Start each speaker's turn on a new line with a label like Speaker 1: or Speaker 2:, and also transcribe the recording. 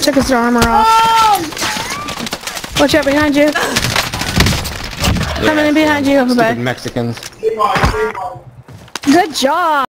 Speaker 1: Took his armor off. Watch out behind you. Coming in behind you, everybody.
Speaker 2: Mexicans.
Speaker 1: Good job.